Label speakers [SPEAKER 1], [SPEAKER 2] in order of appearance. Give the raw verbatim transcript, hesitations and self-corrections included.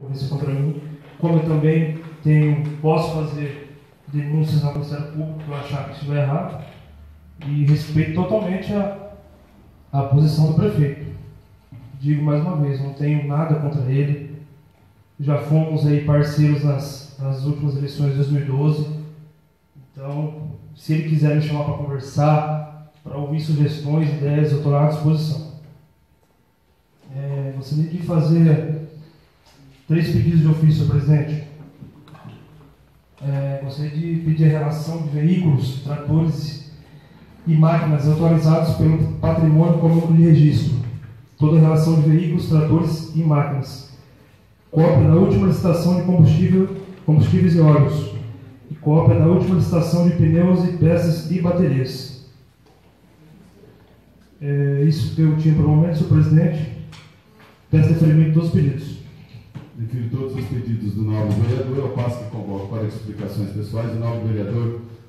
[SPEAKER 1] ocorrência contra mim, como eu também tenho, posso fazer denúncias ao Ministério Público que eu achar que estiver errado, e respeito totalmente a, a posição do prefeito. Digo mais uma vez, não tenho nada contra ele, já fomos aí parceiros nas, nas últimas eleições de dois mil e doze, então, se ele quiser me chamar para conversar, para ouvir sugestões, ideias, eu estou à disposição. É, gostaria de fazer três pedidos de ofício, presidente. É, gostaria de pedir a relação de veículos, tratores e máquinas autorizados pelo patrimônio como número de registro. Toda a relação de veículos, tratores e máquinas. Cópia da última licitação de combustível, combustíveis e óleos. E cópia da última licitação de pneus e peças e baterias. É isso que eu tinha para o momento, senhor presidente. Peço deferimento dos pedidos.
[SPEAKER 2] Defiro todos os pedidos do novo vereador. Eu passo que convoco para explicações pessoais o novo vereador